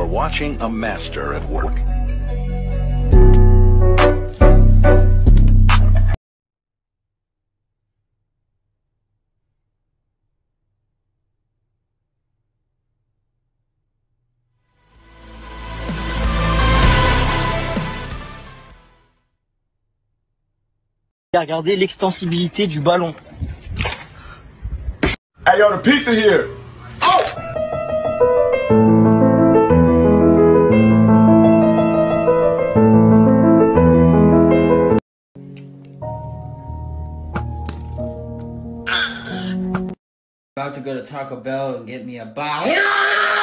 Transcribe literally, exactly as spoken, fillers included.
You're watching a master at work. Regardez l'extensibilité du ballon. Hey yo, the pizza here. Oh! About to go to Taco Bell and get me a box.